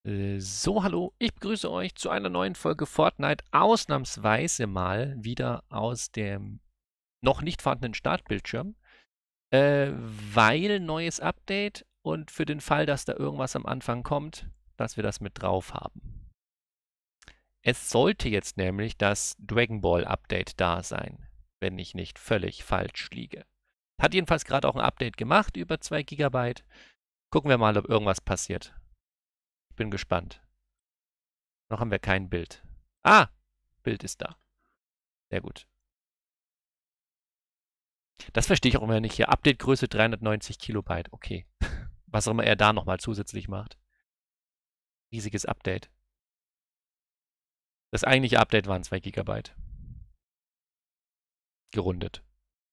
So, hallo, ich begrüße euch zu einer neuen Folge Fortnite, ausnahmsweise mal wieder aus dem noch nicht vorhandenen Startbildschirm, weil neues Update und für den Fall, dass da irgendwas am Anfang kommt, dass wir das mit drauf haben. Es sollte jetzt nämlich das Dragon Ball Update da sein, wenn ich nicht völlig falsch liege. Hat jedenfalls gerade auch ein Update gemacht, über 2 GB. Gucken wir mal, ob irgendwas passiert. Ich bin gespannt. Noch haben wir kein Bild. Ah, Bild ist da. Sehr gut. Das verstehe ich auch immer nicht hier. Update-Größe 390 Kilobyte. Okay. Was auch immer er da nochmal zusätzlich macht. Riesiges Update. Das eigentliche Update waren 2 Gigabyte. Gerundet.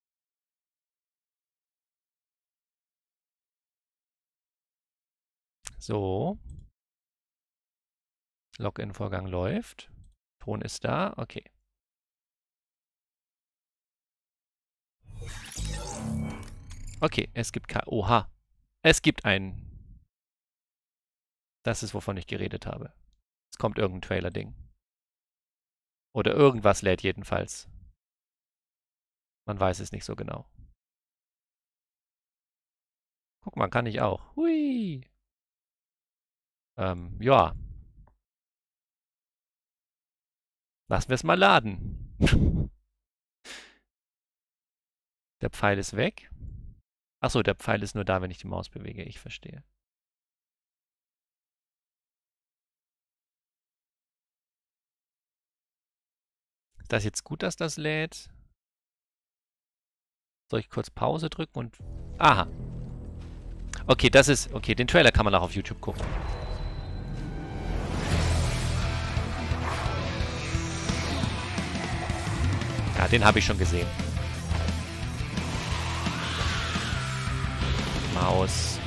So. Login-Vorgang läuft. Ton ist da. Okay. Okay, es gibt kein... Oha. Es gibt ein... Das ist, wovon ich geredet habe. Es kommt irgendein Trailer-Ding. Oder irgendwas lädt jedenfalls. Man weiß es nicht so genau. Guck mal, kann ich auch. Hui. Ja. Lassen wir es mal laden. Der Pfeil ist weg. Achso, der Pfeil ist nur da, wenn ich die Maus bewege. Ich verstehe. Ist das jetzt gut, dass das lädt? Soll ich kurz Pause drücken und... Aha. Okay, das ist... Okay, den Trailer kann man auch auf YouTube gucken. Ja, den habe ich schon gesehen. Maus.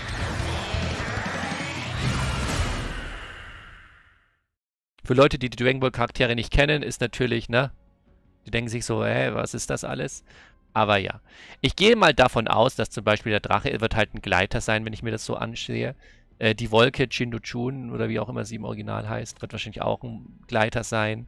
Für Leute, die die Dragon Ball Charaktere nicht kennen, ist natürlich, ne? Die denken sich so, was ist das alles? Aber ja. Ich gehe mal davon aus, dass zum Beispiel der Drache wird halt ein Gleiter sein, wenn ich mir das so ansehe. Die Wolke, Chindu-Chun, oder wie auch immer sie im Original heißt, wird wahrscheinlich auch ein Gleiter sein.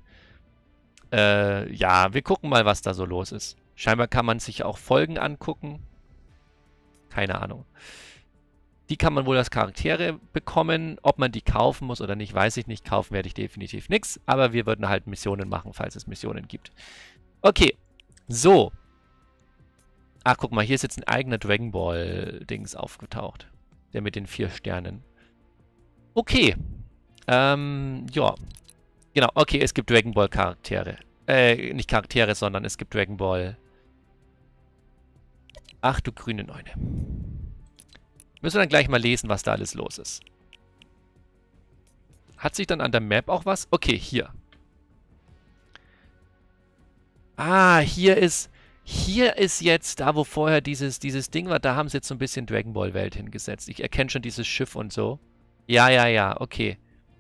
Ja, wir gucken mal, was da so los ist. Scheinbar kann man sich auch Folgen angucken. Keine Ahnung. Die kann man wohl als Charaktere bekommen. Ob man die kaufen muss oder nicht, weiß ich nicht. Kaufen werde ich definitiv nichts. Aber wir würden halt Missionen machen, falls es Missionen gibt. Okay. So. Ach, guck mal, hier ist jetzt ein eigener Dragon Ball-Dings aufgetaucht. Der mit den 4 Sternen. Okay. Ja. Genau, okay, es gibt Dragon Ball Charaktere. Nicht Charaktere, sondern es gibt Dragon Ball. Ach du grüne Neune. Müssen wir dann gleich mal lesen, was da alles los ist. Hat sich dann an der Map auch was? Okay, hier. Ah, hier ist jetzt, da wo vorher dieses Ding war, da haben sie jetzt so ein bisschen Dragon Ball Welt hingesetzt. Ich erkenne schon dieses Schiff und so. Ja, ja, ja, okay.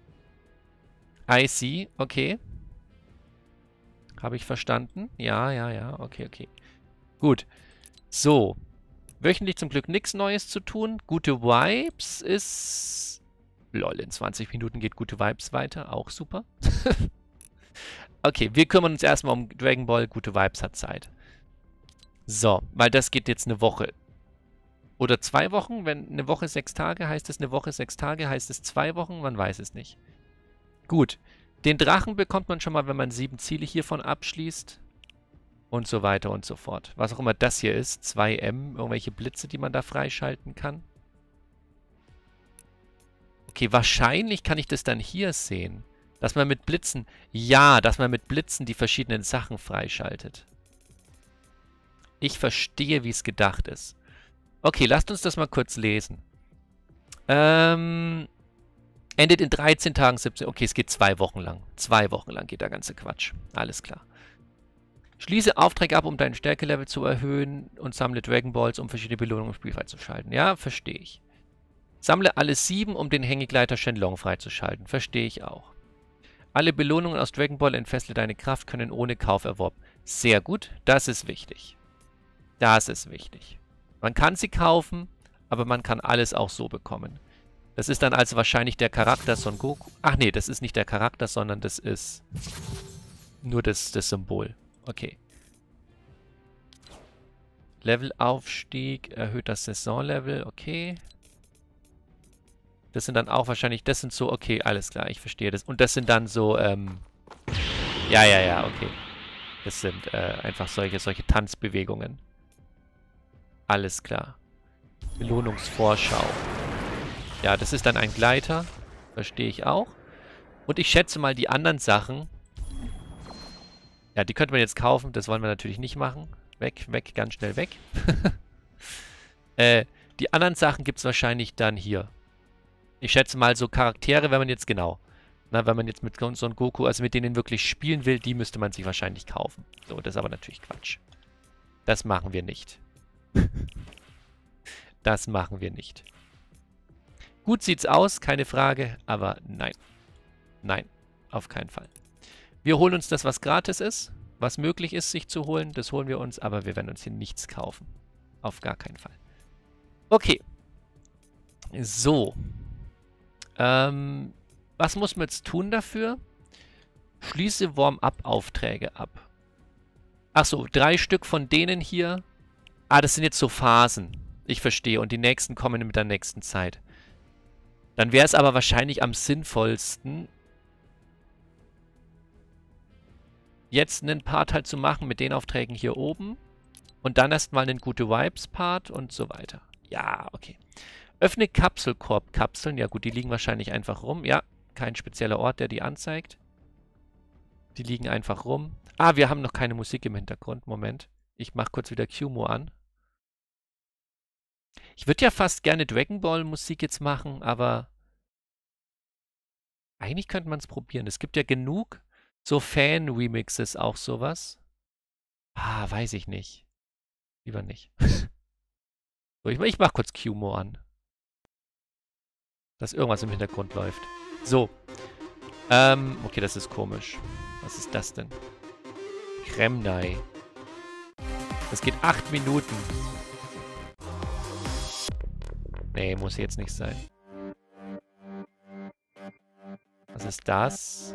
I see, okay. Habe ich verstanden? Ja, ja, ja, okay, okay. Gut. So. Wöchentlich zum Glück nichts Neues zu tun. Gute Vibes ist... Lol, in 20 Minuten geht Gute Vibes weiter. Auch super. Okay, wir kümmern uns erstmal um Dragon Ball. Gute Vibes hat Zeit. So, weil das geht jetzt eine Woche. Oder 2 Wochen. Wenn eine Woche 6 Tage, heißt es eine Woche 6 Tage, heißt es 2 Wochen. Man weiß es nicht. Gut. Den Drachen bekommt man schon mal, wenn man 7 Ziele hiervon abschließt. Und so weiter und so fort. Was auch immer das hier ist. 2M. Irgendwelche Blitze, die man da freischalten kann. Okay, wahrscheinlich kann ich das dann hier sehen. Dass man mit Blitzen... Ja, dass man mit Blitzen die verschiedenen Sachen freischaltet. Ich verstehe, wie es gedacht ist. Okay, lasst uns das mal kurz lesen. Endet in 13 Tagen 17... Okay, es geht 2 Wochen lang. 2 Wochen lang geht der ganze Quatsch. Alles klar. Schließe Aufträge ab, um dein Stärkelevel zu erhöhen und sammle Dragon Balls, um verschiedene Belohnungen im Spiel freizuschalten. Ja, verstehe ich. Sammle alle 7, um den Hängegleiter Shenlong freizuschalten. Verstehe ich auch. Alle Belohnungen aus Dragon Ball entfessle deine Kraft können ohne Kauf erworben. Sehr gut, das ist wichtig. Das ist wichtig. Man kann sie kaufen, aber man kann alles auch so bekommen. Das ist dann also wahrscheinlich der Charakter Son Goku. Ach nee, das ist nicht der Charakter, sondern das ist nur das Symbol. Okay. Levelaufstieg, erhöht das Saisonlevel, okay. Das sind dann auch wahrscheinlich, das sind so, okay, alles klar, ich verstehe das. Und das sind dann so, ja, okay. Das sind einfach solche Tanzbewegungen. Alles klar. Belohnungsvorschau. Ja, das ist dann ein Gleiter. Verstehe ich auch. Und ich schätze mal, die anderen Sachen... Ja, die könnte man jetzt kaufen. Das wollen wir natürlich nicht machen. Weg, weg, ganz schnell weg. Die anderen Sachen gibt es wahrscheinlich dann hier. Ich schätze mal, so Charaktere, wenn man jetzt genau... Na, wenn man jetzt mit Son Goku, also mit denen wirklich spielen will, die müsste man sich wahrscheinlich kaufen. So, das ist aber natürlich Quatsch. Das machen wir nicht. Das machen wir nicht. Gut sieht's aus, keine Frage, aber nein. Nein, auf keinen Fall. Wir holen uns das, was gratis ist, was möglich ist, sich zu holen. Das holen wir uns, aber wir werden uns hier nichts kaufen. Auf gar keinen Fall. Okay. So. Was muss man jetzt tun dafür? Schließe Warm-up-Aufträge ab. Achso, 3 Stück von denen hier. Ah, das sind jetzt so Phasen. Ich verstehe. Und die nächsten kommen mit der nächsten Zeit. Dann wäre es aber wahrscheinlich am sinnvollsten, jetzt einen Part halt zu machen mit den Aufträgen hier oben. Und dann erstmal einen gute Vibes-Part und so weiter. Ja, okay. Öffne Kapselkorb-Kapseln. Ja gut, die liegen wahrscheinlich einfach rum. Ja, kein spezieller Ort, der die anzeigt. Die liegen einfach rum. Ah, wir haben noch keine Musik im Hintergrund. Moment. Ich mache kurz wieder Qmo an. Ich würde ja fast gerne Dragon Ball Musik jetzt machen, aber eigentlich könnte man es probieren. Es gibt ja genug so Fan-Remixes, auch sowas. Ah, weiß ich nicht. Lieber nicht. So, ich mache kurz Qmo an. Dass irgendwas im Hintergrund läuft. So. Okay, das ist komisch. Was ist das denn? Kremnai. Das geht 8 Minuten. Nee, muss jetzt nicht sein. Was ist das?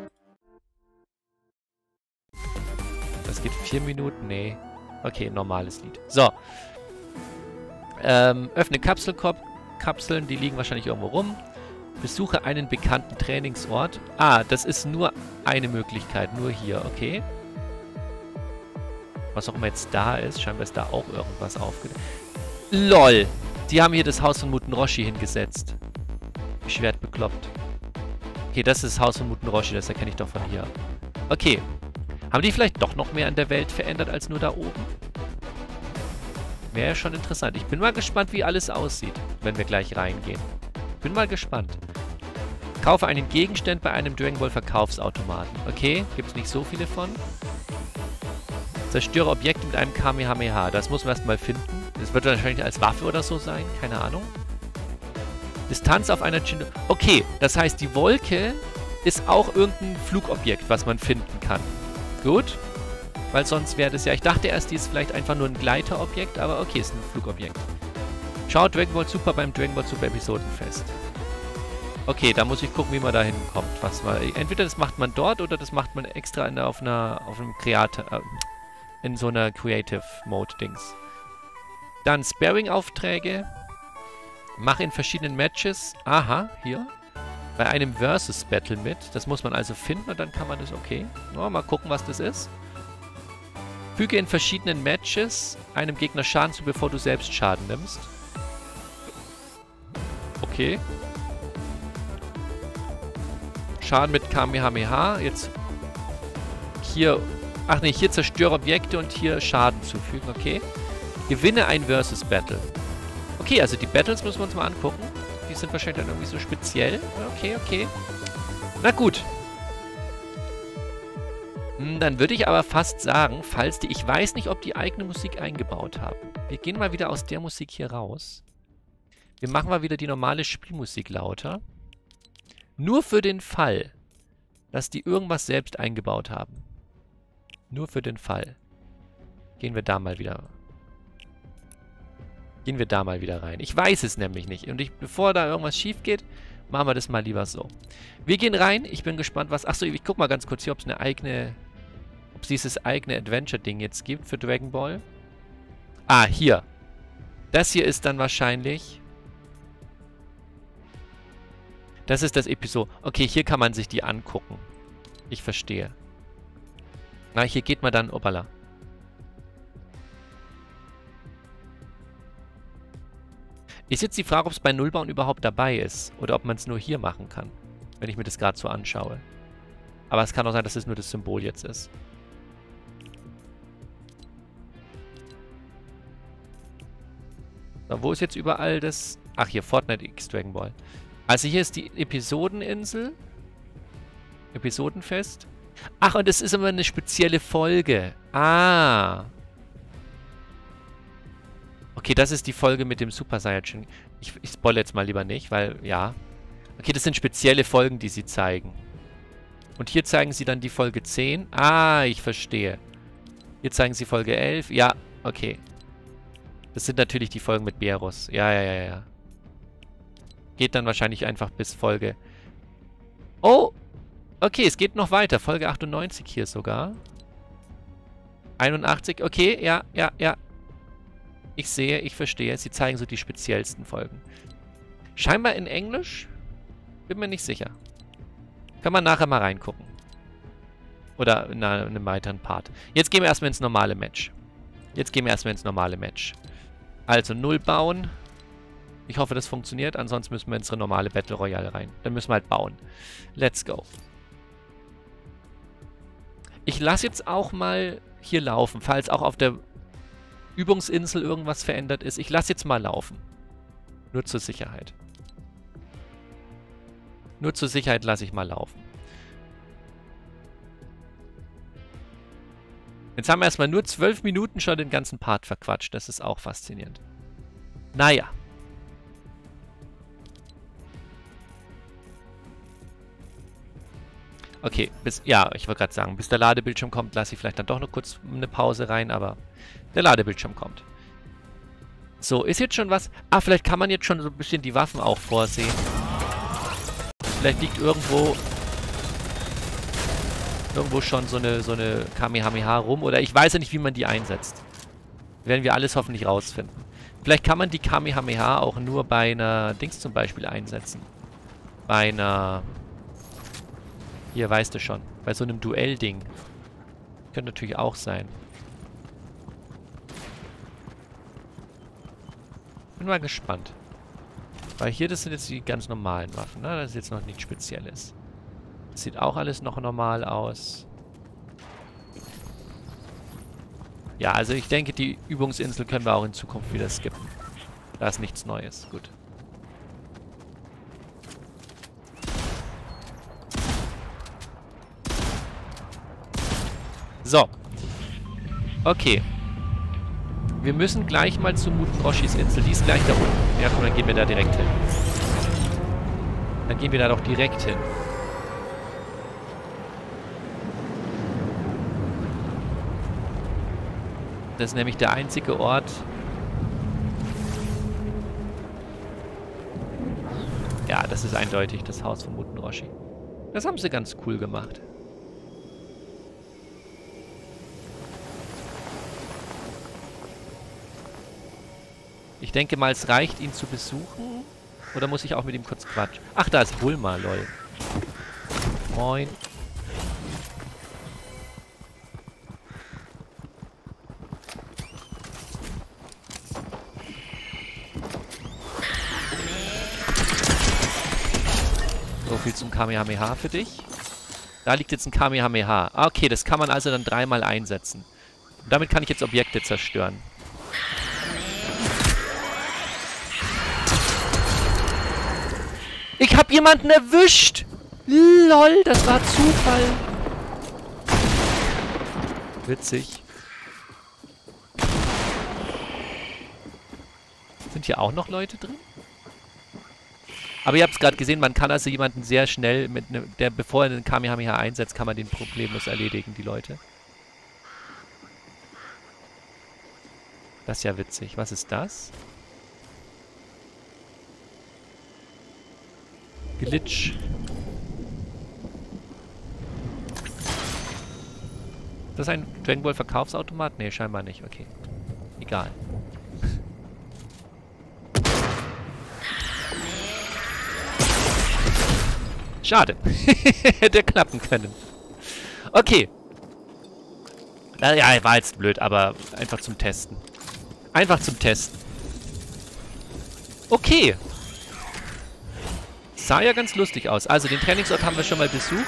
Das geht 4 Minuten? Nee. Okay, normales Lied. So. Öffne Kapseln, die liegen wahrscheinlich irgendwo rum. Besuche einen bekannten Trainingsort. Ah, das ist nur eine Möglichkeit. Nur hier, okay. Was auch immer jetzt da ist. Scheinbar ist da auch irgendwas aufgenommen. LOL! Die haben hier das Haus von Muten Roshi hingesetzt. Ich werd bekloppt. Okay, das ist das Haus von Muten Roshi. Das erkenne ich doch von hier. Okay. Haben die vielleicht doch noch mehr an der Welt verändert als nur da oben? Wäre ja schon interessant. Ich bin mal gespannt, wie alles aussieht, wenn wir gleich reingehen. Bin mal gespannt. Kaufe einen Gegenstand bei einem Dragon Ball Verkaufsautomaten. Okay, gibt es nicht so viele von. Zerstöre Objekte mit einem Kamehameha. Das muss man erstmal finden. Das wird wahrscheinlich als Waffe oder so sein. Keine Ahnung. Distanz auf einer Chin. Okay, das heißt, die Wolke ist auch irgendein Flugobjekt, was man finden kann. Gut. Weil sonst wäre das ja... Ich dachte erst, die ist vielleicht einfach nur ein Gleiterobjekt, aber okay, ist ein Flugobjekt. Schaut Dragon Ball Super beim Dragon Ball Super Episodenfest. Okay, da muss ich gucken, wie man da hinkommt. Entweder das macht man dort oder das macht man extra auf einem in so einer Creative Mode Dings. Dann Sparring-Aufträge. Mach in verschiedenen Matches. Aha, hier. Bei einem Versus Battle mit. Das muss man also finden und dann kann man das, okay. Oh, mal gucken, was das ist. Füge in verschiedenen Matches einem Gegner Schaden zu, bevor du selbst Schaden nimmst. Okay. Schaden mit Kamehameha. Jetzt hier... Ach nee, hier zerstöre Objekte und hier Schaden zufügen. Okay. Gewinne ein Versus Battle. Okay, also die Battles müssen wir uns mal angucken. Die sind wahrscheinlich dann irgendwie so speziell. Okay, okay. Na gut. Dann würde ich aber fast sagen, falls die... Ich weiß nicht, ob die eigene Musik eingebaut haben. Wir gehen mal wieder aus der Musik hier raus. Wir machen mal wieder die normale Spielmusik lauter. Nur für den Fall, dass die irgendwas selbst eingebaut haben. Nur für den Fall. Gehen wir da mal wieder... Gehen wir da mal wieder rein. Ich weiß es nämlich nicht. Und bevor da irgendwas schief geht, Machen wir das mal lieber so. Wir gehen rein. Ich bin gespannt, was... Achso, ich guck mal ganz kurz hier, ob es eine eigene... Ob es dieses eigene Adventure-Ding jetzt gibt für Dragon Ball. Ah, hier. Das hier ist dann wahrscheinlich... Das ist das Episode. Okay, hier kann man sich die angucken. Ich verstehe. Na, hier geht man dann... Opala. Ist jetzt die Frage, ob es bei Nullbauen überhaupt dabei ist. Oder ob man es nur hier machen kann. Wenn ich mir das gerade so anschaue. Aber es kann auch sein, dass es nur das Symbol jetzt ist. So, wo ist jetzt überall das... Ach, hier, Fortnite X Dragon Ball. Also hier ist die Episodeninsel. Episodenfest. Ach, und es ist immer eine spezielle Folge. Ah. Okay, das ist die Folge mit dem Super Saiyajin. Ich spoilere jetzt mal lieber nicht, weil, ja. Okay, das sind spezielle Folgen, die sie zeigen. Und hier zeigen sie dann die Folge 10. Ah, ich verstehe. Hier zeigen sie Folge 11. Ja, okay. Das sind natürlich die Folgen mit Berus. Ja. Geht dann wahrscheinlich einfach bis Folge... Oh! Okay, es geht noch weiter. Folge 98 hier sogar. 81, okay, ja. Ich sehe, ich verstehe. Sie zeigen so die speziellsten Folgen. Scheinbar in Englisch? Bin mir nicht sicher. Kann man nachher mal reingucken. Oder in einem weiteren Part. Jetzt gehen wir erstmal ins normale Match. Also 0 bauen. Ich hoffe, das funktioniert. Ansonsten müssen wir ins normale Battle Royale rein. Dann müssen wir halt bauen. Let's go. Ich lasse jetzt auch mal hier laufen, falls auch auf der Übungsinsel irgendwas verändert ist. Ich lasse jetzt mal laufen. Nur zur Sicherheit. Nur zur Sicherheit lasse ich mal laufen. Jetzt haben wir erstmal nur 12 Minuten schon den ganzen Part verquatscht. Das ist auch faszinierend. Naja. Okay, ja, ich wollte gerade sagen, bis der Ladebildschirm kommt, lasse ich vielleicht dann doch noch kurz eine Pause rein, aber der Ladebildschirm kommt. So, ist jetzt schon was... Ah, vielleicht kann man jetzt schon so ein bisschen die Waffen auch vorsehen. Vielleicht liegt irgendwo schon so eine Kamehameha rum, oder ich weiß ja nicht, wie man die einsetzt. Werden wir alles hoffentlich rausfinden. Vielleicht kann man die Kamehameha auch nur bei einer Dings zum Beispiel einsetzen. Bei einer... Hier, weißt du schon. Bei so einem Duell-Ding. Könnte natürlich auch sein. Bin mal gespannt. Weil hier, das sind jetzt die ganz normalen Waffen, ne? Das ist jetzt noch nichts Spezielles. Das sieht auch alles noch normal aus. Ja, also ich denke, die Übungsinsel können wir auch in Zukunft wieder skippen. Da ist nichts Neues. Gut. So. Okay. Wir müssen gleich mal zu Muten Roshis Insel. Die ist gleich da unten. Ja, komm, dann gehen wir da direkt hin. Dann gehen wir da doch direkt hin. Das ist nämlich der einzige Ort... Ja, das ist eindeutig das Haus von Muten Roshi. Das haben sie ganz cool gemacht. Ich denke mal, es reicht, ihn zu besuchen. Oder muss ich auch mit ihm kurz quatschen? Ach, da ist Bulma, lol. Moin. So viel zum Kamehameha für dich. Da liegt jetzt ein Kamehameha. Okay, das kann man also dann 3-mal einsetzen. Und damit kann ich jetzt Objekte zerstören. Ich hab jemanden erwischt! LOL, das war Zufall. Witzig. Sind hier auch noch Leute drin? Aber ihr habt es gerade gesehen, man kann also jemanden sehr schnell, bevor er einen Kamehameha einsetzt, kann man den problemlos erledigen, die Leute. Das ist ja witzig. Was ist das? Glitch. Ist das ein Dragon Ball Verkaufsautomat? Nee, scheinbar nicht. Okay. Egal. Schade. Hätte klappen können. Okay. Ja, war jetzt blöd, aber einfach zum Testen. Einfach zum Testen. Okay. Sah ja ganz lustig aus. Also, den Trainingsort haben wir schon mal besucht.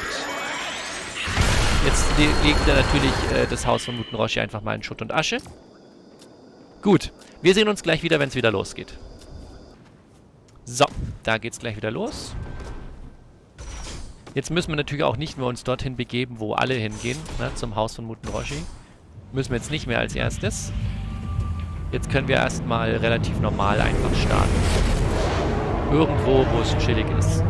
Jetzt legt er natürlich das Haus von Muten Roshi einfach mal in Schutt und Asche. Gut. Wir sehen uns gleich wieder, wenn es wieder losgeht. So, da geht's gleich wieder los. Jetzt müssen wir natürlich auch nicht mehr uns dorthin begeben, wo alle hingehen, ne, zum Haus von Muten Roshi. Müssen wir jetzt nicht mehr als erstes. Jetzt können wir erstmal relativ normal einfach starten. Irgendwo, wo es chillig ist.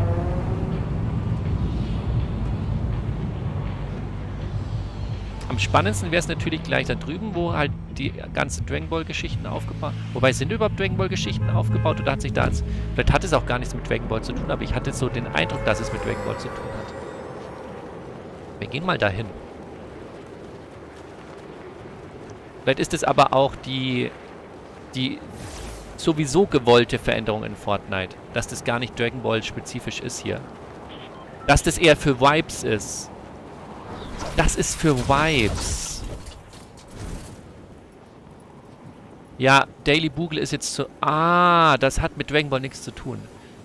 Am spannendsten wäre es natürlich gleich da drüben, wo halt die ganzen Dragon Ball Geschichten aufgebaut... Wobei, sind überhaupt Dragon Ball Geschichten aufgebaut oder hat sich da... Vielleicht hat es auch gar nichts mit Dragon Ball zu tun, aber ich hatte so den Eindruck, dass es mit Dragon Ball zu tun hat. Wir gehen mal dahin. Vielleicht ist es aber auch die sowieso gewollte Veränderung in Fortnite. Dass das gar nicht Dragon Ball spezifisch ist hier. Dass das eher für Vibes ist. Das ist für Vibes. Ja, Daily Bugle ist jetzt so... Ah, das hat mit Dragon Ball nichts zu tun.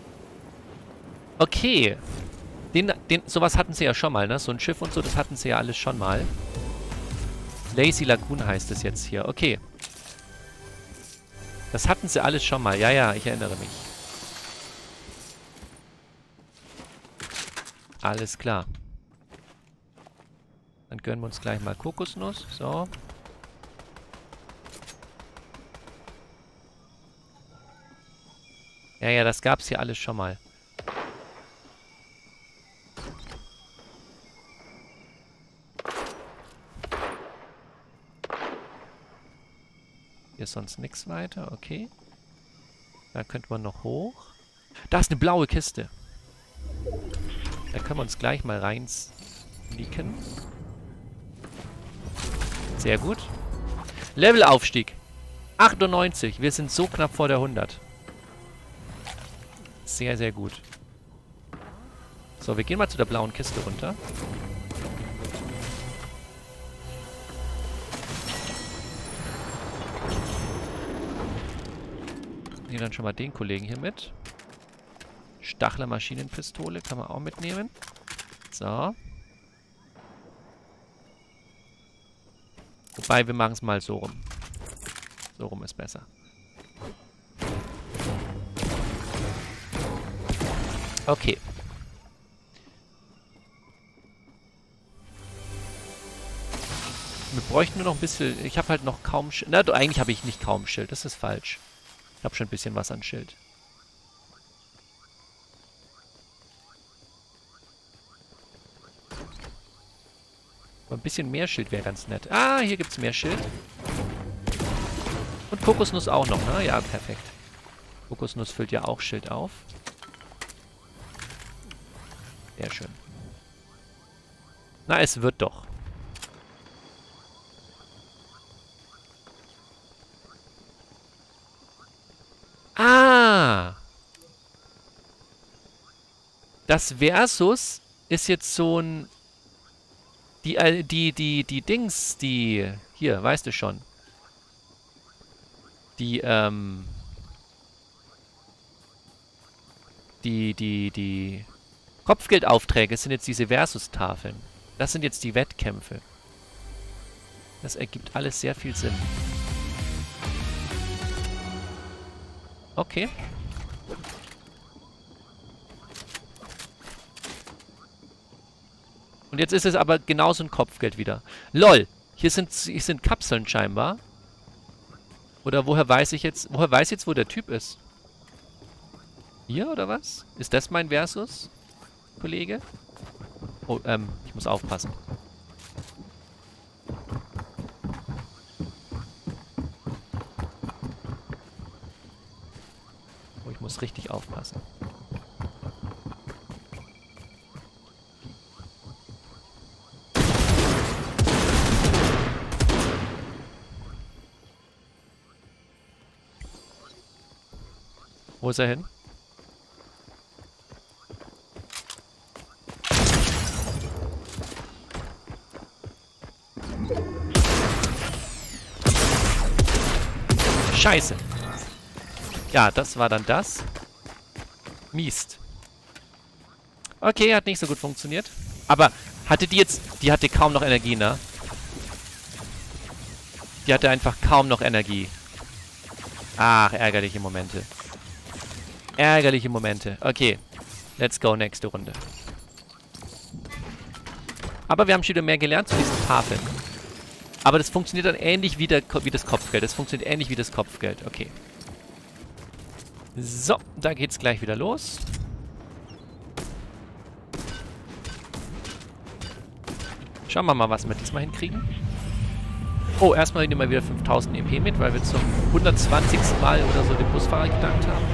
Okay. Sowas hatten sie ja schon mal, ne? So ein Schiff und so, das hatten sie ja alles schon mal. Lazy Lagoon heißt es jetzt hier. Okay. Das hatten sie alles schon mal. Ja, ja, ich erinnere mich. Alles klar. Dann gönnen wir uns gleich mal Kokosnuss. So. Ja, ja, das gab's hier alles schon mal. Hier ist sonst nichts weiter. Okay. Da könnte man noch hoch. Da ist eine blaue Kiste. Da können wir uns gleich mal rein sneaken. Sehr gut. Levelaufstieg. 98. Wir sind so knapp vor der 100. Sehr, sehr gut. So, wir gehen mal zu der blauen Kiste runter. Nehmen dann schon mal den Kollegen hier mit. Stachler Maschinenpistole kann man auch mitnehmen. So. Wobei, wir machen es mal so rum. So rum ist besser. Okay. Wir bräuchten nur noch ein bisschen... Ich habe halt noch kaum Schild. Na, eigentlich habe ich nicht kaum Schild. Das ist falsch. Ich habe schon ein bisschen was an Schild. Aber ein bisschen mehr Schild wäre ganz nett. Ah, hier gibt es mehr Schild. Und Kokosnuss auch noch, ne? Ja, perfekt. Kokosnuss füllt ja auch Schild auf. Sehr schön. Na, es wird doch. Ah! Das Versus ist jetzt so ein... Die Dings, die... Hier, weißt du schon. Die Kopfgeldaufträge sind jetzt diese Versus-Tafeln. Das sind jetzt die Wettkämpfe. Das ergibt alles sehr viel Sinn. Okay. Und jetzt ist es aber genauso ein Kopfgeld wieder. LOL! Hier sind Kapseln scheinbar. Oder woher weiß ich jetzt... Woher weiß ich jetzt, wo der Typ ist? Hier, oder was? Ist das mein Versus, Kollege? Oh, ich muss aufpassen. Oh, ich muss richtig aufpassen. Wo ist er hin? Scheiße. Ja, das war dann das. Mist. Okay, hat nicht so gut funktioniert. Aber hatte die jetzt... Die hatte kaum noch Energie, ne? Die hatte einfach kaum noch Energie. Ach, ärgerliche Momente. Ärgerliche Momente. Okay. Let's go, nächste Runde. Aber wir haben schon wieder mehr gelernt zu diesen Tafeln. Aber das funktioniert dann ähnlich wie das Kopfgeld. Das funktioniert ähnlich wie das Kopfgeld. Okay. So, da geht's gleich wieder los. Schauen wir mal, was wir diesmal hinkriegen. Oh, erstmal nehmen wir wieder 5000 EP mit, weil wir zum 120. Mal oder so den Busfahrer gedankt haben.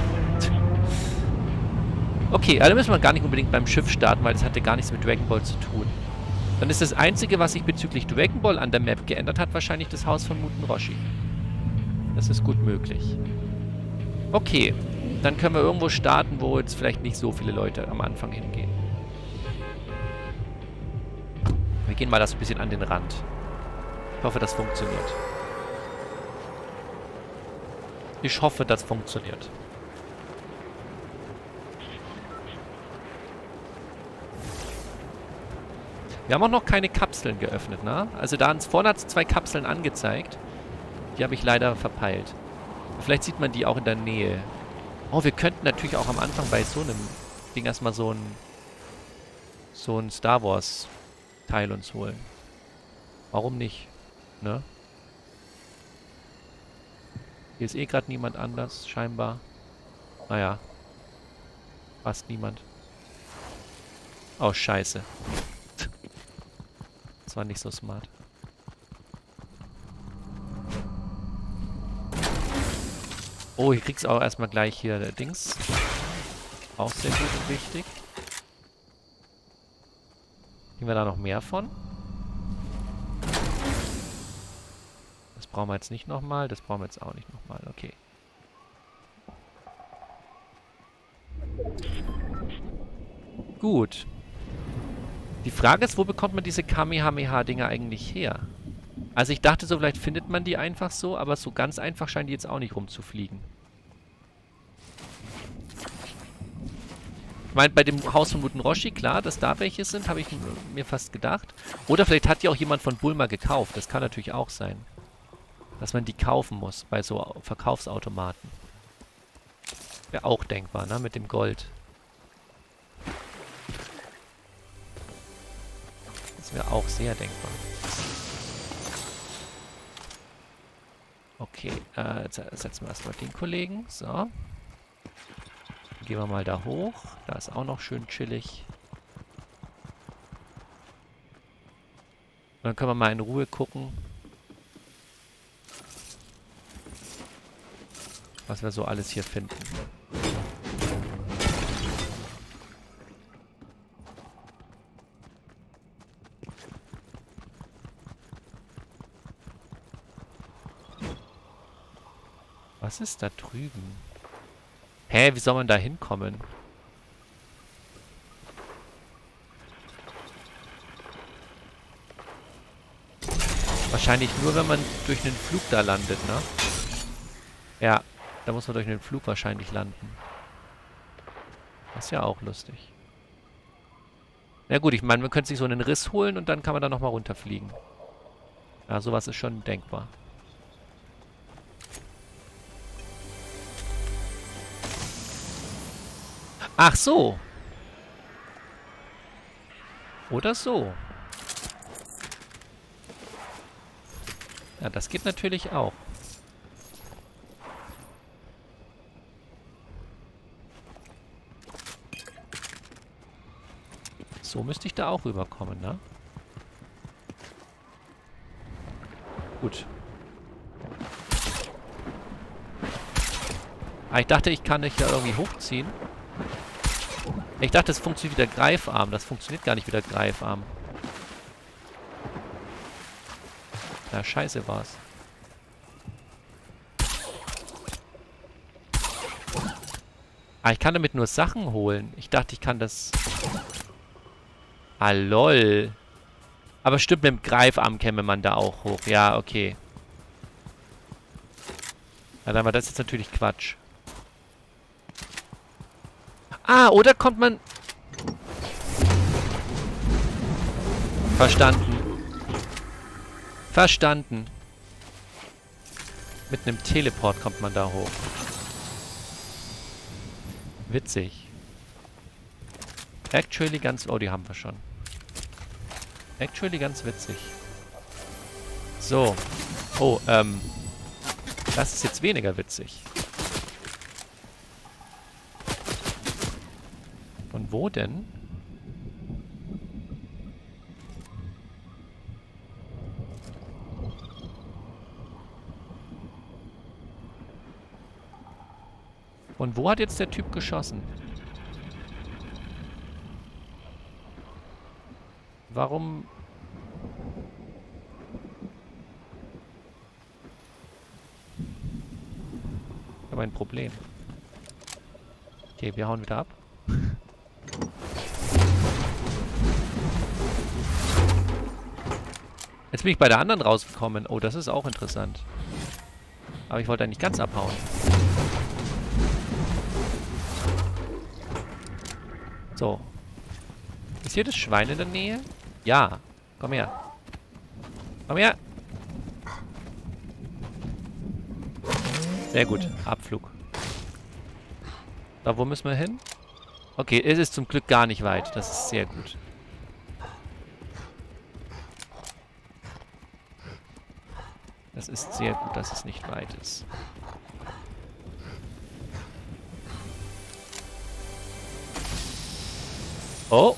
Okay, also müssen wir gar nicht unbedingt beim Schiff starten, weil das hatte gar nichts mit Dragon Ball zu tun. Dann ist das Einzige, was sich bezüglich Dragon Ball an der Map geändert hat, wahrscheinlich das Haus von Muten Roshi. Das ist gut möglich. Okay, dann können wir irgendwo starten, wo jetzt vielleicht nicht so viele Leute am Anfang hingehen. Wir gehen mal das ein bisschen an den Rand. Ich hoffe, das funktioniert. Ich hoffe, das funktioniert. Wir haben auch noch keine Kapseln geöffnet, ne? Also da vorne hat es 2 Kapseln angezeigt. Die habe ich leider verpeilt. Vielleicht sieht man die auch in der Nähe. Oh, wir könnten natürlich auch am Anfang bei so einem Ding erstmal so ein Star Wars Teil uns holen. Warum nicht? Ne? Hier ist eh gerade niemand anders, scheinbar. Naja. Fast niemand. Oh, scheiße. Das war nicht so smart. Oh, hier kriegst du auch erstmal gleich hier Dings. Auch sehr gut und wichtig. Kriegen wir da noch mehr von? Das brauchen wir jetzt nicht nochmal. Das brauchen wir jetzt auch nicht nochmal. Okay. Gut. Die Frage ist, wo bekommt man diese Kamehameha-Dinger eigentlich her? Also ich dachte so, vielleicht findet man die einfach so, aber so ganz einfach scheinen die jetzt auch nicht rumzufliegen. Ich meine, bei dem Haus von Muten Roshi, klar, dass da welche sind, habe ich mir fast gedacht. Oder vielleicht hat die auch jemand von Bulma gekauft. Das kann natürlich auch sein. Dass man die kaufen muss bei so Verkaufsautomaten. Wäre auch denkbar, ne? Mit dem Gold. Das wäre auch sehr denkbar. Okay, jetzt setzen wir erstmal den Kollegen. So. Dann gehen wir mal da hoch. Da ist auch noch schön chillig. Und dann können wir mal in Ruhe gucken, was wir so alles hier finden. Was ist da drüben? Hä, wie soll man da hinkommen? Wahrscheinlich nur, wenn man durch einen Flug da landet, ne? Ja, da muss man durch einen Flug wahrscheinlich landen. Das ist ja auch lustig. Na gut, ich meine, man könnte sich so einen Riss holen und dann kann man da nochmal runterfliegen. Ja, sowas ist schon denkbar. Ach so. Oder so. Ja, das geht natürlich auch. So müsste ich da auch rüberkommen, ne? Gut. Ah, ich dachte, ich kann mich da irgendwie hochziehen. Ich dachte, es funktioniert wie der Greifarm. Das funktioniert gar nicht wie der Greifarm. Na, scheiße war's. Ah, ich kann damit nur Sachen holen. Ich dachte, ich kann das... Ah, lol. Aber stimmt, mit dem Greifarm käme man da auch hoch. Ja, okay. Ja, dann war das jetzt natürlich Quatsch. Ah, oder kommt man... Verstanden. Verstanden. Mit einem Teleport kommt man da hoch. Witzig. Actually ganz... Oh, die haben wir schon. Actually ganz witzig. So. Oh, das ist jetzt weniger witzig. Von wo denn? Von wo hat jetzt der Typ geschossen? Warum... Ich habe ein Problem. Okay, wir hauen wieder ab. Jetzt bin ich bei der anderen rausgekommen. Oh, das ist auch interessant. Aber ich wollte eigentlich ganz abhauen. So. Ist hier das Schwein in der Nähe? Ja. Komm her. Komm her. Sehr gut. Abflug. Da, wo müssen wir hin? Okay, es ist zum Glück gar nicht weit. Das ist sehr gut. Das ist sehr gut, dass es nicht weit ist. Oh.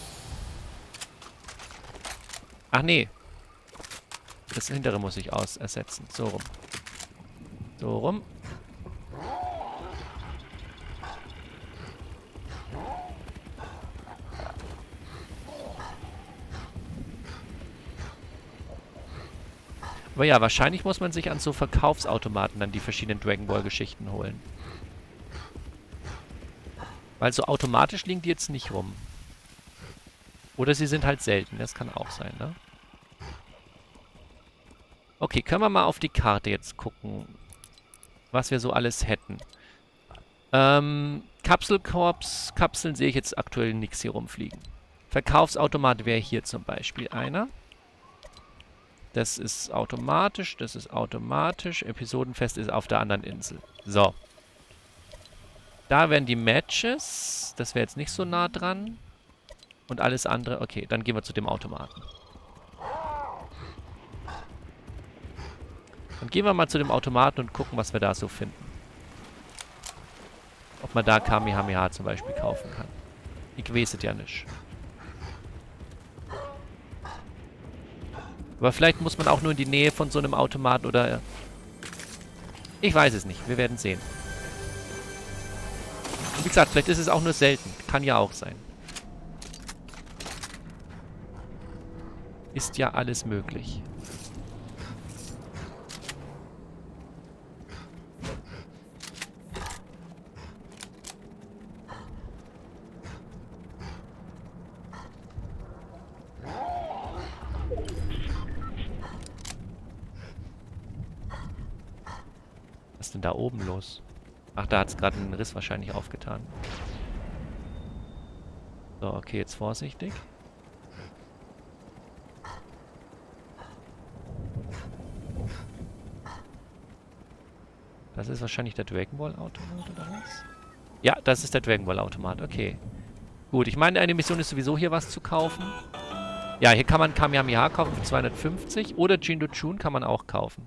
Ach nee. Das hintere muss ich ersetzen. So rum. So rum. Aber ja, wahrscheinlich muss man sich an so Verkaufsautomaten dann die verschiedenen Dragon Ball Geschichten holen. Weil so automatisch liegen die jetzt nicht rum. Oder sie sind halt selten. Das kann auch sein, ne? Okay, können wir mal auf die Karte jetzt gucken, was wir so alles hätten. Kapselkorps, Kapseln sehe ich jetzt aktuell nichts hier rumfliegen. Verkaufsautomat wäre hier zum Beispiel einer. Das ist automatisch, das ist automatisch. Episodenfest ist auf der anderen Insel. So. Da wären die Matches. Das wäre jetzt nicht so nah dran. Und alles andere. Okay, dann gehen wir zu dem Automaten. Dann gehen wir mal zu dem Automaten und gucken, was wir da so finden. Ob man da Kamehameha zum Beispiel kaufen kann. Ich weiß es ja nicht. Aber vielleicht muss man auch nur in die Nähe von so einem Automaten oder... Ich weiß es nicht. Wir werden sehen. Und wie gesagt, vielleicht ist es auch nur selten. Kann ja auch sein. Ist ja alles möglich. Was ist denn da oben los? Ach, da hat es gerade einen Riss wahrscheinlich aufgetan. So, okay, jetzt vorsichtig. Das ist wahrscheinlich der Dragon Ball Automat oder was? Ja, das ist der Dragon Ball Automat, okay. Gut, ich meine, eine Mission ist sowieso hier was zu kaufen. Ja, hier kann man Kamehameha kaufen für 250 oder Jindochun kann man auch kaufen.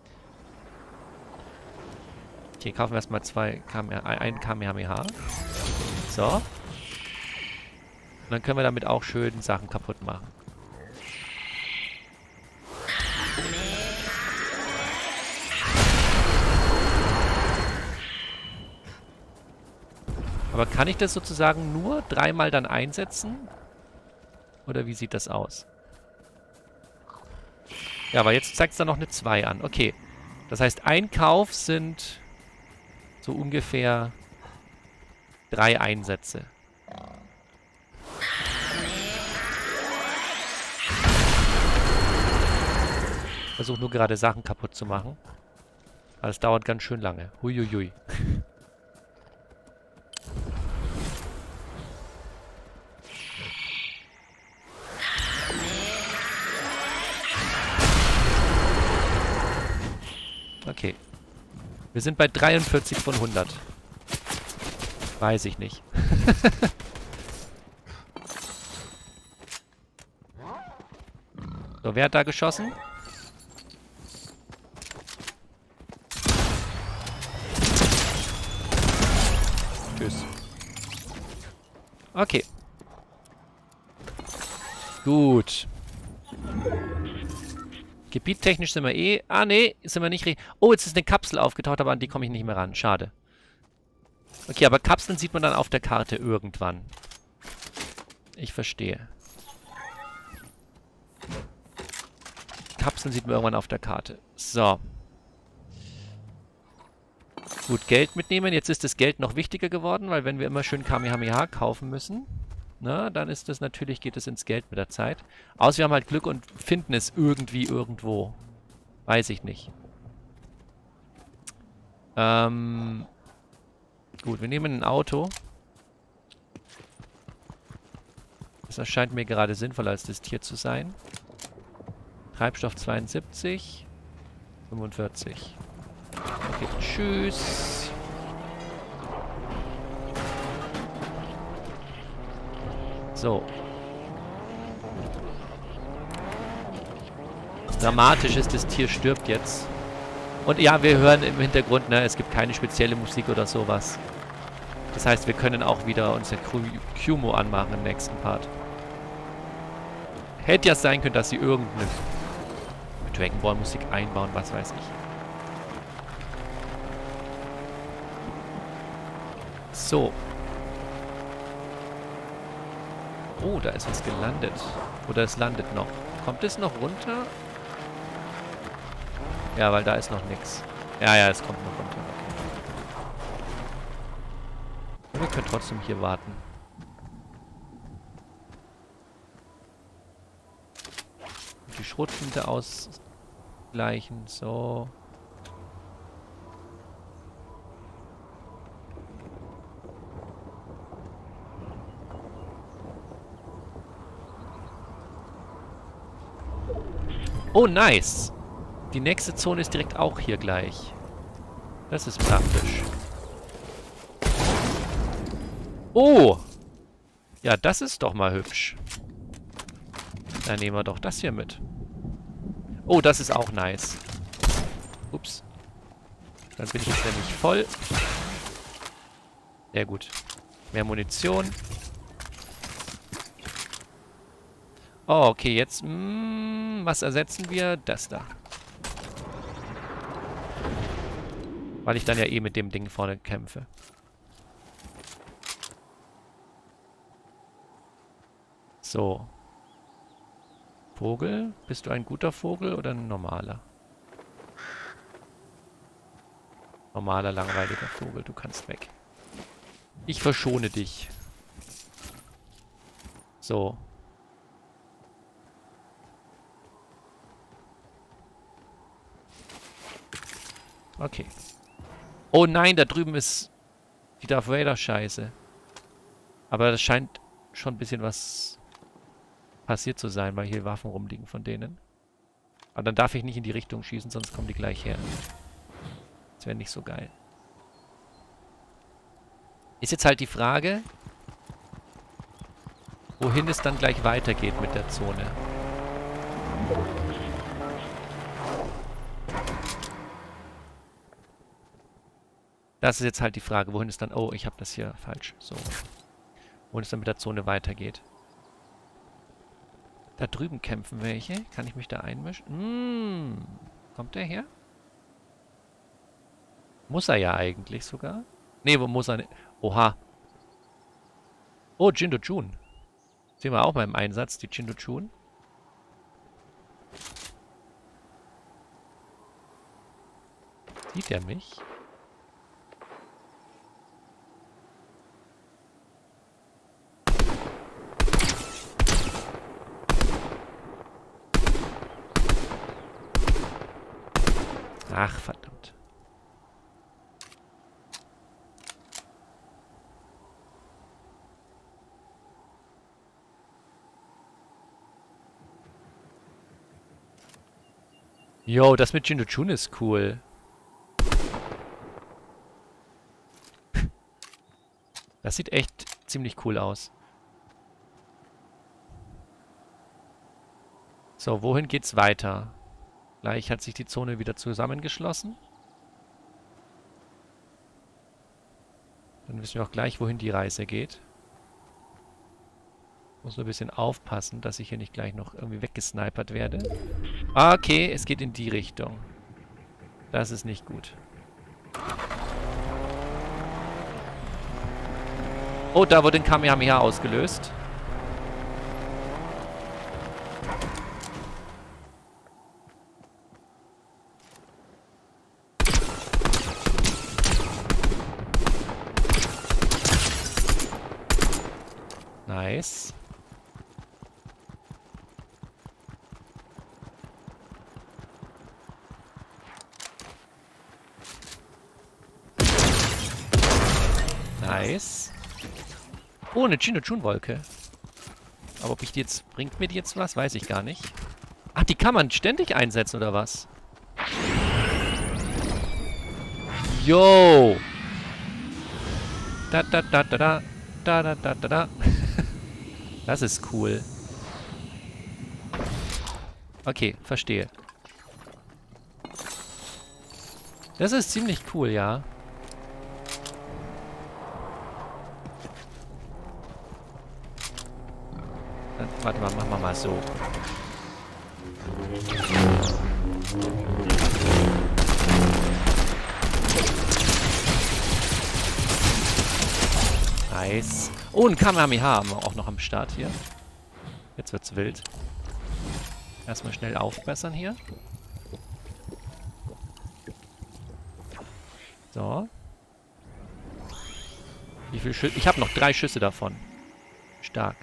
Hier kaufen wir erstmal ein Kamehameha. So. Und dann können wir damit auch schön Sachen kaputt machen. Aber kann ich das sozusagen nur dreimal dann einsetzen? Oder wie sieht das aus? Ja, aber jetzt zeigt es dann noch eine 2 an. Okay. Das heißt, ein Kauf sind so ungefähr 3 Einsätze. Ich versuche nur gerade Sachen kaputt zu machen. Aber es dauert ganz schön lange. Huiuiui. Okay. Wir sind bei 43 von 100. Weiß ich nicht. So, wer hat da geschossen? Tschüss. Okay. Gut. Gebiettechnisch sind wir eh... Ah, nee, sind wir nicht... Oh, jetzt ist eine Kapsel aufgetaucht, aber an die komme ich nicht mehr ran. Schade. Okay, aber Kapseln sieht man dann auf der Karte irgendwann. Ich verstehe. Kapseln sieht man irgendwann auf der Karte. So. Gut, Geld mitnehmen. Jetzt ist das Geld noch wichtiger geworden, weil wenn wir immer schön Kamehameha kaufen müssen, na, dann ist das natürlich, geht es ins Geld mit der Zeit. Außer wir haben halt Glück und finden es irgendwie irgendwo. Weiß ich nicht. Gut, wir nehmen ein Auto. Das erscheint mir gerade sinnvoller, als das Tier zu sein. Treibstoff 72. 45. Okay, tschüss. So. Dramatisch ist, das Tier stirbt jetzt. Und ja, wir hören im Hintergrund, ne, es gibt keine spezielle Musik oder sowas. Das heißt, wir können auch wieder unser Kyumo anmachen im nächsten Part. Hätte ja sein können, dass sie irgendeine Dragon Ball Musik einbauen, was weiß ich. So. Oh, da ist was gelandet. Oder es landet noch. Kommt es noch runter? Ja, weil da ist noch nichts. Ja, ja, es kommt noch runter. Okay. Wir können trotzdem hier warten. Die Schrotflinte ausgleichen. So. Oh, nice. Die nächste Zone ist direkt auch hier gleich. Das ist praktisch. Oh! Ja, das ist doch mal hübsch. Dann nehmen wir doch das hier mit. Oh, das ist auch nice. Ups. Dann bin ich jetzt nämlich voll. Sehr gut. Mehr Munition. Oh, okay, jetzt... was ersetzen wir? Das da. Weil ich dann ja eh mit dem Ding vorne kämpfe. So. Vogel? Bist du ein guter Vogel oder ein normaler? Normaler, langweiliger Vogel. Du kannst weg. Ich verschone dich. So. Okay. Oh nein, da drüben ist die Darth Vader Scheiße. Aber das scheint schon ein bisschen was passiert zu sein, weil hier Waffen rumliegen von denen. Aber dann darf ich nicht in die Richtung schießen, sonst kommen die gleich her. Das wäre nicht so geil. Ist jetzt halt die Frage, wohin es dann gleich weitergeht mit der Zone. Das ist jetzt halt die Frage, wohin es dann... Oh, ich habe das hier falsch. So. Wohin es dann mit der Zone weitergeht. Da drüben kämpfen welche. Kann ich mich da einmischen? Kommt der her? Muss er ja eigentlich sogar. Nee, wo muss er nicht? Oha. Oh, Jindu-Jun. Sehen wir auch mal im Einsatz, die Jindu-Jun. Sieht er mich? Ach, verdammt. Jo, das mit Jindochun ist cool. Das sieht echt ziemlich cool aus. So, wohin geht's weiter? Gleich hat sich die Zone wieder zusammengeschlossen. Dann wissen wir auch gleich, wohin die Reise geht. Muss nur ein bisschen aufpassen, dass ich hier nicht gleich noch irgendwie weggesnipert werde. Okay, es geht in die Richtung. Das ist nicht gut. Oh, da wurde ein Kamehameha ausgelöst. Nice. Nice. Oh, eine Jindochun-Wolke. Aber ob ich die jetzt... Bringt mir die jetzt was? Weiß ich gar nicht. Ach, die kann man ständig einsetzen, oder was? Yo! Da, da, da, da, da. Da, da, da, da, da. Das ist cool. Okay, verstehe. Das ist ziemlich cool, ja. Dann, warte mal, machen wir mal so. Nice. Oh, ein Kamehameha haben wir auch noch am Start hier. Jetzt wird's wild. Erstmal schnell aufbessern hier. So. Wie viele Schüsse? Ich habe noch 3 Schüsse davon. Stark.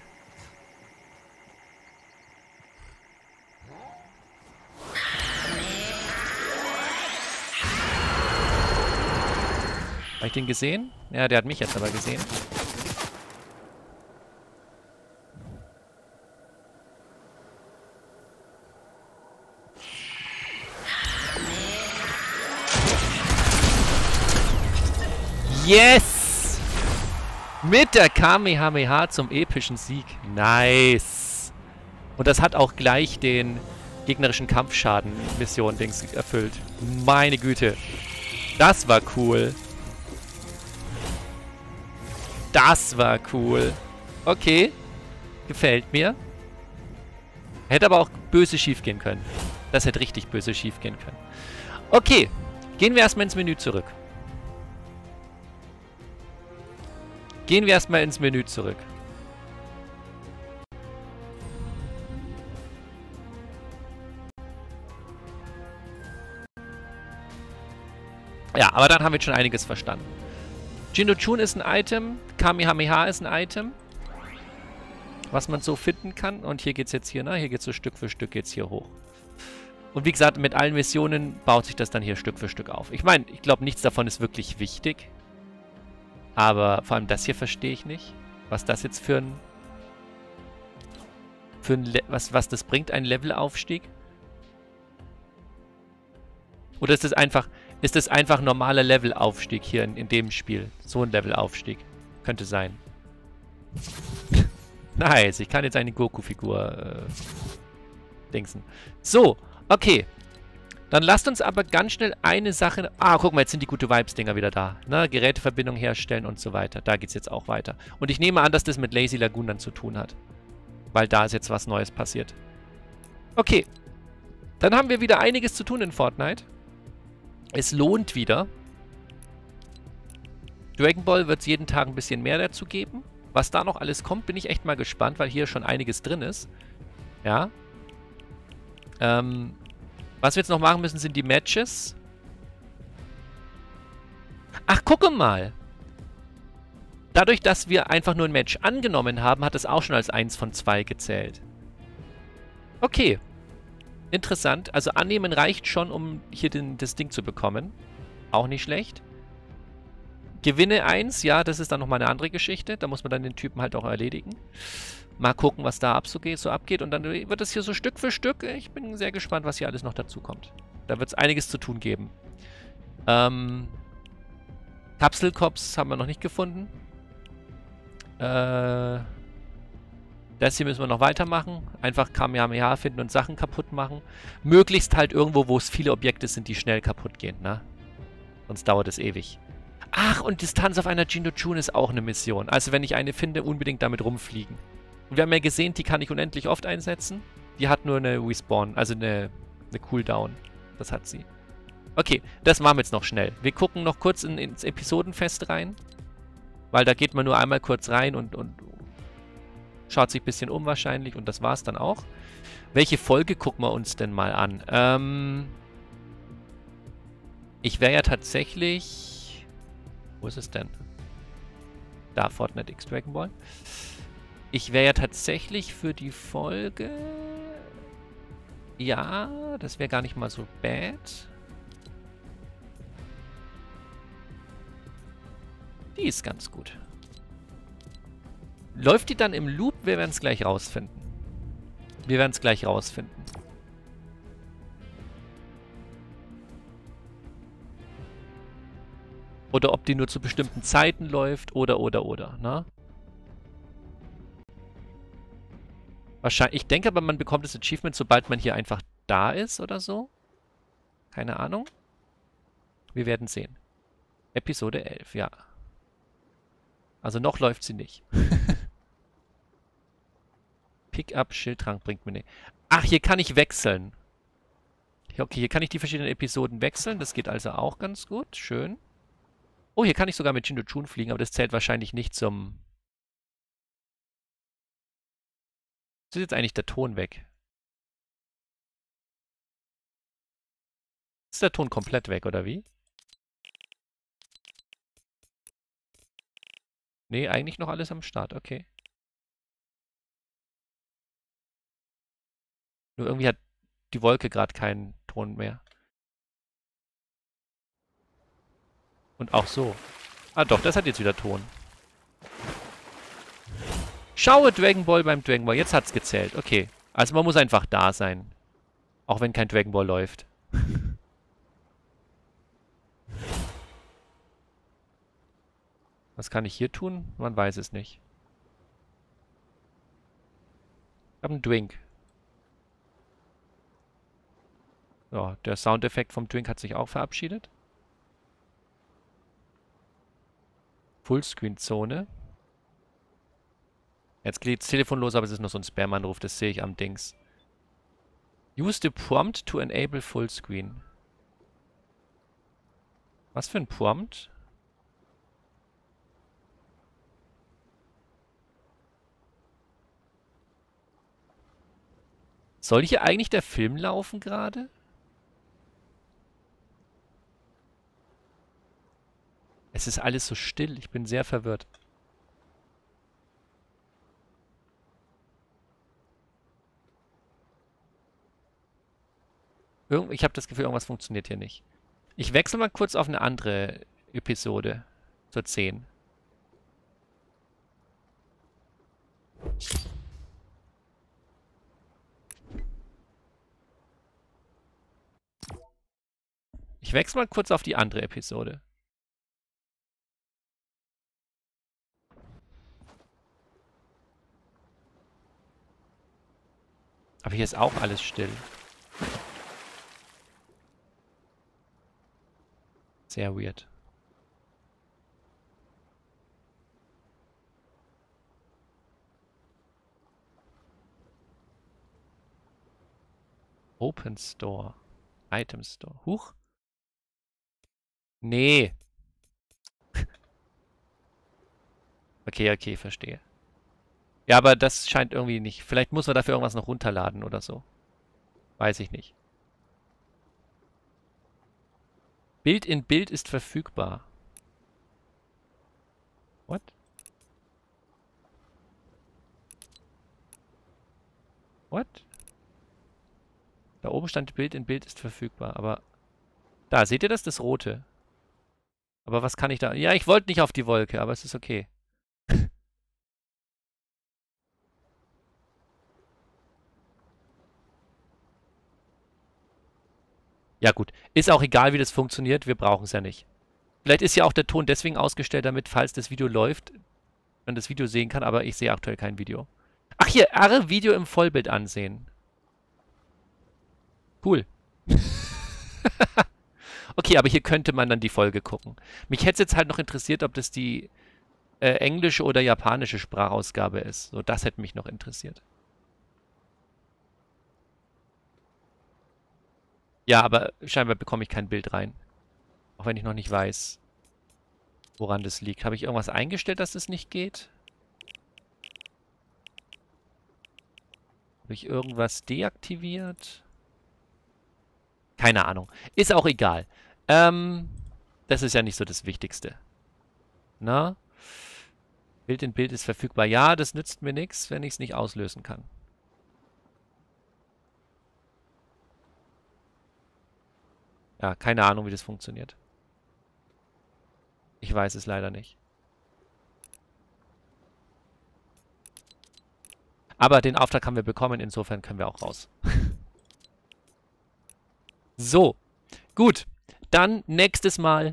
Habe ich den gesehen? Ja, der hat mich jetzt aber gesehen. Yes! Mit der Kamehameha zum epischen Sieg. Nice! Und das hat auch gleich den gegnerischen Kampfschaden-Mission-Dings erfüllt. Meine Güte. Das war cool. Das war cool. Okay. Gefällt mir. Hätte aber auch böse schief gehen können. Das hätte richtig böse schief gehen können. Okay. Gehen wir erstmal ins Menü zurück. Gehen wir erstmal ins Menü zurück. Ja, aber dann haben wir jetzt schon einiges verstanden. Jindochun ist ein Item, Kamehameha ist ein Item, was man so finden kann. Und hier geht's jetzt hier, ne? Hier geht's so Stück für Stück jetzt hier hoch. Und wie gesagt, mit allen Missionen baut sich das dann hier Stück für Stück auf. Ich meine, ich glaube, nichts davon ist wirklich wichtig. Aber vor allem das hier verstehe ich nicht. Was das jetzt für ein was das bringt, ein Levelaufstieg? Oder ist das einfach normaler Levelaufstieg hier in dem Spiel? So ein Levelaufstieg. Könnte sein. Nice, ich kann jetzt eine Goku-Figur dingsen. So, okay. Dann lasst uns aber ganz schnell eine Sache... Ah, guck mal, jetzt sind die Gute-Vibes-Dinger wieder da. Ne? Geräteverbindung herstellen und so weiter. Da geht es jetzt auch weiter. Und ich nehme an, dass das mit Lazy Lagoon dann zu tun hat. Weil da ist jetzt was Neues passiert. Okay. Dann haben wir wieder einiges zu tun in Fortnite. Es lohnt wieder. Dragon Ball wird es jeden Tag ein bisschen mehr dazu geben. Was da noch alles kommt, bin ich echt mal gespannt, weil hier schon einiges drin ist. Ja. Was wir jetzt noch machen müssen, sind die Matches. Ach, gucke mal. Dadurch, dass wir einfach nur ein Match angenommen haben, hat es auch schon als 1 von 2 gezählt. Okay. Interessant. Also annehmen reicht schon, um hier das Ding zu bekommen. Auch nicht schlecht. Gewinne 1, ja, das ist dann nochmal eine andere Geschichte. Da muss man dann den Typen halt auch erledigen. Mal gucken, was da so abgeht. Und dann wird es hier so Stück für Stück. Ich bin sehr gespannt, was hier alles noch dazu kommt. Da wird es einiges zu tun geben. Kapselcops haben wir noch nicht gefunden. Das hier müssen wir noch weitermachen. Einfach Kamehameha finden und Sachen kaputt machen. Möglichst halt irgendwo, wo es viele Objekte sind, die schnell kaputt gehen, ne? Sonst dauert es ewig. Ach, und Distanz auf einer Jindochun ist auch eine Mission. Also wenn ich eine finde, unbedingt damit rumfliegen. Und wir haben ja gesehen, die kann ich unendlich oft einsetzen. Die hat nur eine Respawn, also eine Cooldown. Das hat sie. Okay, das machen wir jetzt noch schnell. Wir gucken noch kurz ins Episodenfest rein. Weil da geht man nur einmal kurz rein und schaut sich ein bisschen um wahrscheinlich. Und das war's dann auch. Welche Folge gucken wir uns denn mal an? Ich wäre ja tatsächlich... Wo ist es denn? Da, Fortnite X Dragon Ball. Ich wäre ja tatsächlich für die Folge... Ja, das wäre gar nicht mal so bad. Die ist ganz gut. Läuft die dann im Loop? Wir werden es gleich rausfinden. Wir werden es gleich rausfinden. Oder ob die nur zu bestimmten Zeiten läuft, oder, ne? Wahrscheinlich, ich denke aber, man bekommt das Achievement, sobald man hier einfach da ist oder so. Keine Ahnung. Wir werden sehen. Episode 11, ja. Also noch läuft sie nicht. Pickup, Schildtrank bringt mir nicht. Ach, hier kann ich wechseln. Okay, hier kann ich die verschiedenen Episoden wechseln. Das geht also auch ganz gut. Schön. Oh, hier kann ich sogar mit Jindochun fliegen, aber das zählt wahrscheinlich nicht zum... Ist jetzt eigentlich der Ton weg? Ist der Ton komplett weg, oder wie? Nee, eigentlich noch alles am Start. Okay. Nur irgendwie hat die Wolke gerade keinen Ton mehr. Und auch so. Ah doch, das hat jetzt wieder Ton. Schaue Dragon Ball beim Dragon Ball. Jetzt hat's gezählt. Okay. Also man muss einfach da sein. Auch wenn kein Dragon Ball läuft. Was kann ich hier tun? Man weiß es nicht. Ich habe einen Drink. Ja, der Soundeffekt vom Drink hat sich auch verabschiedet. Fullscreen-Zone. Jetzt geht das Telefon los, aber es ist nur so ein Spam-Anruf. Das sehe ich am Dings. Use the prompt to enable Fullscreen. Was für ein Prompt? Soll hier eigentlich der Film laufen gerade? Es ist alles so still. Ich bin sehr verwirrt. Ich habe das Gefühl, irgendwas funktioniert hier nicht. Ich wechsle mal kurz auf eine andere Episode. Zur 10. Ich wechsle mal kurz auf die andere Episode. Aber hier ist auch alles still. Sehr weird. Open Store. Item Store. Huch. Nee. Okay, okay, verstehe. Ja, aber das scheint irgendwie nicht. Vielleicht muss man dafür irgendwas noch runterladen oder so. Weiß ich nicht. Bild in Bild ist verfügbar. What? What? Da Da oben stand Bild in Bild ist verfügbar, aber... Da, seht ihr das? Das Rote. Aber was kann ich da... Ja, ich wollte nicht auf die Wolke, aber es ist okay. Ja gut, ist auch egal, wie das funktioniert, wir brauchen es ja nicht. Vielleicht ist ja auch der Ton deswegen ausgestellt, damit, falls das Video läuft, man das Video sehen kann, aber ich sehe aktuell kein Video. Ach hier, Video im Vollbild ansehen. Cool. Okay, aber hier könnte man dann die Folge gucken. Mich hätte es jetzt halt noch interessiert, ob das die englische oder japanische Sprachausgabe ist. So, das hätte mich noch interessiert. Ja, aber scheinbar bekomme ich kein Bild rein. Auch wenn ich noch nicht weiß, woran das liegt. Habe ich irgendwas eingestellt, dass das nicht geht? Habe ich irgendwas deaktiviert? Keine Ahnung. Ist auch egal. Das ist ja nicht so das Wichtigste. Na? Bild in Bild ist verfügbar. Ja, das nützt mir nichts, wenn ich es nicht auslösen kann. Ja, keine Ahnung, wie das funktioniert. Ich weiß es leider nicht. Aber den Auftrag haben wir bekommen, insofern können wir auch raus. So, gut. Dann nächstes Mal,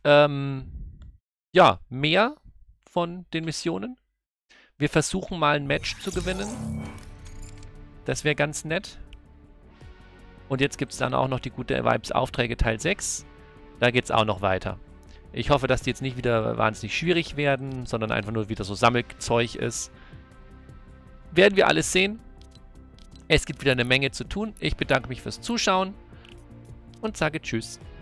ja, mehr von den Missionen. Wir versuchen mal ein Match zu gewinnen. Das wäre ganz nett. Und jetzt gibt es dann auch noch die gute Vibes Aufträge Teil 6. Da geht es auch noch weiter. Ich hoffe, dass die jetzt nicht wieder wahnsinnig schwierig werden, sondern einfach nur wieder so Sammelzeug ist. Werden wir alles sehen. Es gibt wieder eine Menge zu tun. Ich bedanke mich fürs Zuschauen und sage Tschüss.